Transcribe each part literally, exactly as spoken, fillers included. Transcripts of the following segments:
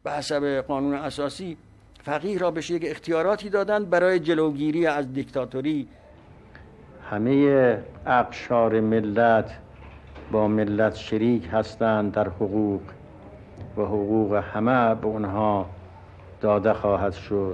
به حسب قانون اساسی فقیه را بهش یک اختیاراتی دادند برای جلوگیری از دیکتاتوری. همه اقشار ملت با ملت شریک هستند در حقوق و حقوق همه به اونها داده خواهد شد.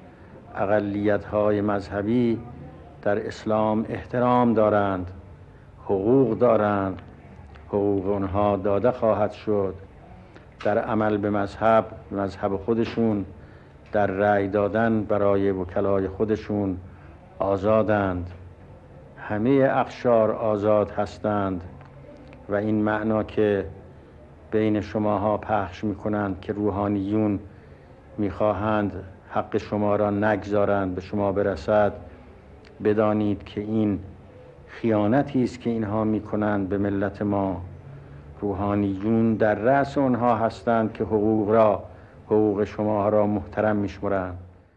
اقلیت‌های مذهبی در اسلام احترام دارند، حقوق دارند، حقوق اونها داده خواهد شد. در عمل به مذهب مذهب خودشون، در رأی دادن برای وکلای خودشون آزادند. همه اقشار آزاد هستند و این معنا که بین شماها پخش میکنند که روحانیون میخواهند حق شما را نگذارند به شما برسد، بدانید که این خیانتی است که اینها میکنند به ملت ما. روحانیون در رأس اونها هستند که حقوق را حقوق شما را محترم میشمرند.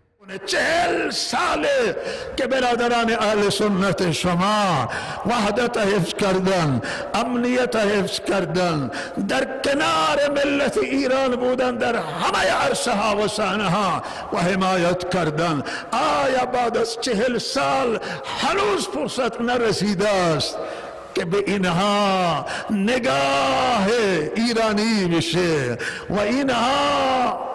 چهل ساله که برادران اهل سنت شما وحدت حفظ کردن، امنیت حفظ کردن، در کنار ملت ایران بودن، در همه عرصه ها و صحنه ها و حمایت کردن. آیا بعد از چهل سال هنوز فرصت نرسیده است که به اینها نگاه ایرانی بشه و اینها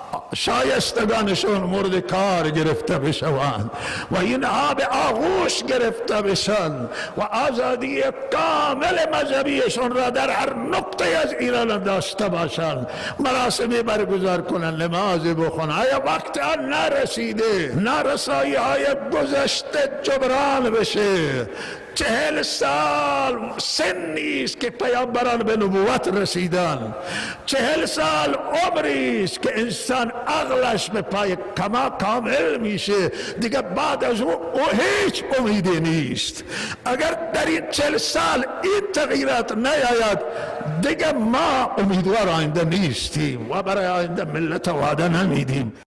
شایستگانشون مورد کار گرفته بشوند و اینها به آغوش گرفته بشن و آزادی کامل مذهبیشون را در هر نقطه از ایران داشته باشند، مراسمی برگزار کنند، نماز بخونند. آیا وقت آن نرسیده نارسایی های گذشته جبران بشه؟ چهل سال سنی است که پیامبران به نبوت رسیدن، چهل سال عمری است که انسان عقلش به پای کما کامل میشه، دیگه بعد از او او هیچ امیدی نیست. اگر در این چهل سال این تغییرات نیاید، دیگه ما امیدوار آینده نیستیم و برای آینده ملت وعده نمیدیم.